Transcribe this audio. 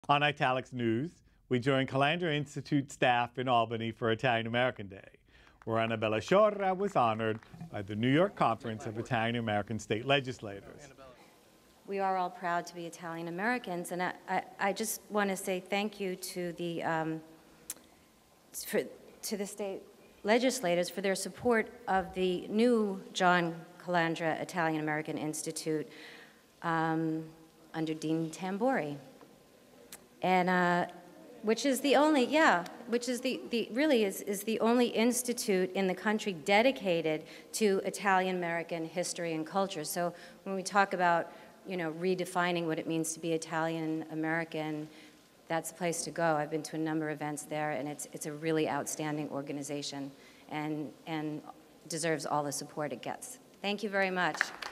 On ITALICS News, we join Calandra Institute staff in Albany for Italian American Day, where Annabella Sciorra was honored by the New York Conference of Italian American State Legislators. We are all proud to be Italian Americans, and I just want to say thank you to the state legislators for their support of the new John Calandra Italian American Institute under Dean Tambori, and which is the only, really is the only institute in the country dedicated to Italian American history and culture. So when we talk about, you know, redefining what it means to be Italian American, that's the place to go. I've been to a number of events there, and it's a really outstanding organization and deserves all the support it gets. Thank you very much.